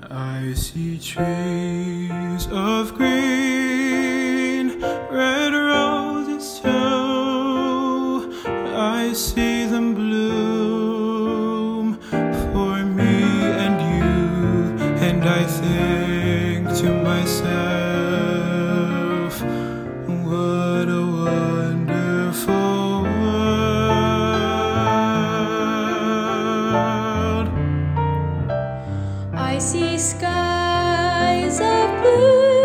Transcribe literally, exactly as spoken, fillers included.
I see trees of green, red roses too. I see them bloom for me and you, and I think to myself, what a wonderful world. I see skies of blue.